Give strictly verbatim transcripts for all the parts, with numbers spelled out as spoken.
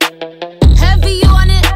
Heavy on it.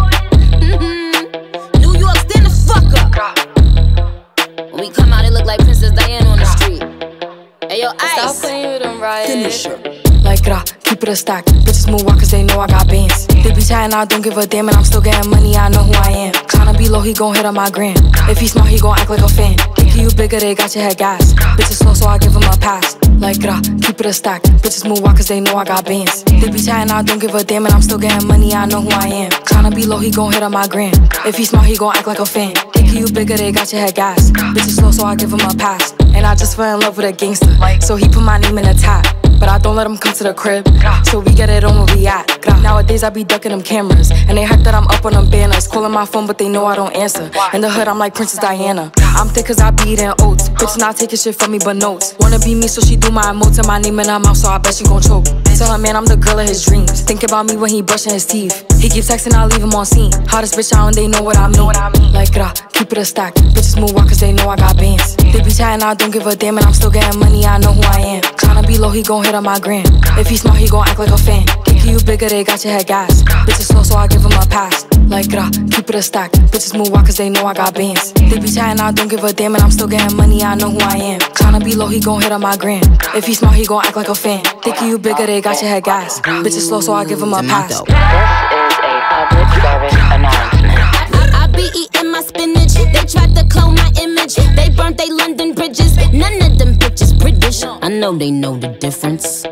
Mm-hmm. New York, stand the fuck up. When we come out, it look like Princess Diana on the street. Hey, yo, Ice. Stop playing with them, RIOT. Like Grrah, keep it a stack. Bitches move on cause they know I got bands. They be chatting, I don't give a damn, and I'm still getting money, I know who I am. Tryna be low, he gon' hit on my gram. If he smart, he gon' act like a fan. Think you bigger, they got your head gas. Bitches slow, so I give him a pass. Like Grrah, keep it a stack. Bitches move on cause they know I got bands. They be chatting, I don't give a damn, and I'm still getting money, I know who I am. Tryna be low, he gon' hit on my gram. If he smart, he gon' act like a fan. Think you bigger, they got your head gas. Bitches slow, so I give him a pass. And I just fell in love with a gangster, so he put my name in the top. But I don't let him come to the crib, so we get it on where we at. Nowadays I be ducking them cameras, and they hype that I'm up on them banners. Calling my phone but they know I don't answer. In the hood I'm like Princess Diana. I'm thick cause I be eating oats. Bitch not taking shit from me but notes. Wanna be me so she do my emotes and my name in her mouth, so I bet she gon' choke. Tell her man I'm the girl of his dreams. Think about me when he brushing his teeth. He keep texting, I leave him on scene. Hottest bitch out and they know what I mean. Like Grrah, keep it a stack. Bitches move on cause they know I got bands. They be chatting, I don't give a damn, and I'm still getting money, I know who I am. Tryna be low, he gon' hit on my gram. If he smart, he gon' act like a fan. Think you bigger, they got your head gas. Bitches slow, so I give him a pass. Like Grrah, keep it a stack. Bitches move on cause they know I got bands. They be chatting, I don't give a damn, and I'm still getting money, I know who I am. Tryna be low, he gon' hit on my gram. If he smart, he gon' act like a fan. Think you bigger, they got your head gas. Bitches slow, so I give him a pass. This is a public service announcement. I be eating my spinach. They tried to clone my image. They burnt they London bridges. None of them bitches British. I know they know the difference.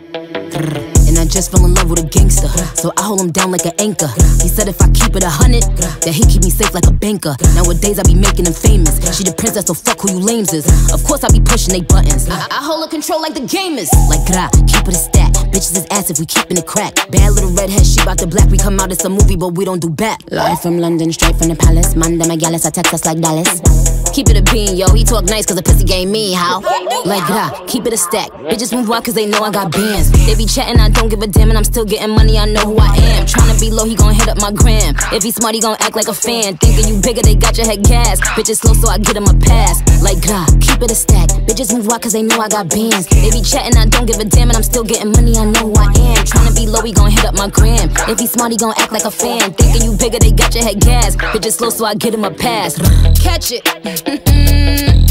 And I just fell in love with a gangster, so I hold him down like an anchor. He said if I keep it a hundred, that he keep me safe like a banker. Nowadays I be making him famous. She the princess, so fuck who you lames is. Of course I be pushing they buttons. I, I hold her control like the gamers. Like Grrah, keep it a stack. Bitches is ass if we keepin' it crack. Bad little redhead, she bout the black. We come out, it's a movie, but we don't do back. Live from London, straight from the palace. Manda Magalis, I text us like Dallas. Keep it a bean, yo. He talk nice cause the pussy game me, how? Like Grrah, keep it a stack. Bitches move on cause they know I got bands. They be chatting, I don't give a damn, and I'm still getting money, I know who I am. Tryna be low, he gon' hit up my gram. If he smart, he gon' act like a fan. Thinking you bigger, they got your head gas. Bitches slow, so I get him a pass. Like Grrah, keep it a stack. Bitches move on cause they know I got bands. They be chatting, I don't give a damn, and I'm still getting money, I know who I am. Tryna be low, he gon' hit up my gram. If he smart, he gon' act like a fan. Thinking you bigger, they got your head gas. Bitches slow, so I get him a pass. Catch it.